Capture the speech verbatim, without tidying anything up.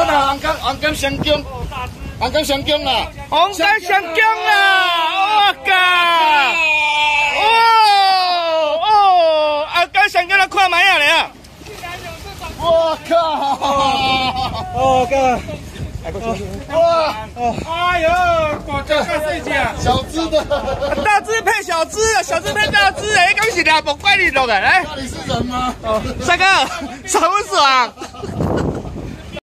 啦，红柑红柑上姜，红柑上姜啦， 红柑上姜啦，我靠！哦哦，红柑上姜来看卖啊咧！ 我靠！ 哦哥。 哇！ 哎呦，大只较细只， 小只的， 大只配小只，小只配大只，哎，恭喜你啊，不怪你了的，来。 那你是人吗？ 三哥，爽不爽？